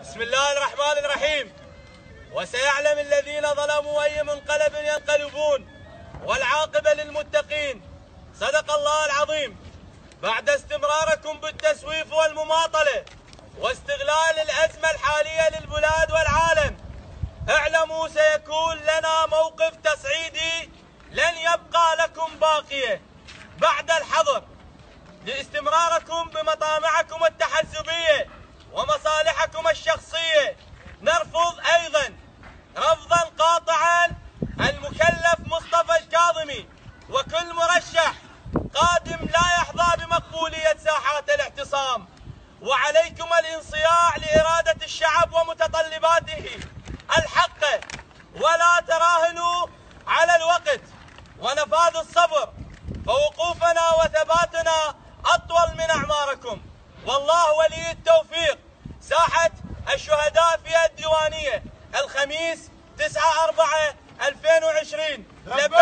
بسم الله الرحمن الرحيم. وسيعلم الذين ظلموا أي منقلب ينقلبون والعاقبة للمتقين. صدق الله العظيم. بعد استمراركم بالتسويف والمماطلة واستغلال الأزمة الحالية للبلاد والعالم، اعلموا سيكون لنا موقف تصعيدي لن يبقى لكم باقية بعد الحظر لاستمراركم بمطامعكم التحزبية ومصالحكم الشخصية. نرفض أيضا رفضا قاطعا المكلف مصطفى الكاظمي وكل مرشح قادم لا يحظى بمقبولية ساحات الاعتصام، وعليكم الانصياع لإرادة الشعب ومتطلباته الحقة، ولا تراهنوا على الوقت ونفاذ الصبر، فوقوفنا وثباتنا أطول من أعماركم، والله ولي التوفيق. ساحة الشهداء في الديوانية الخميس 9/4/2020.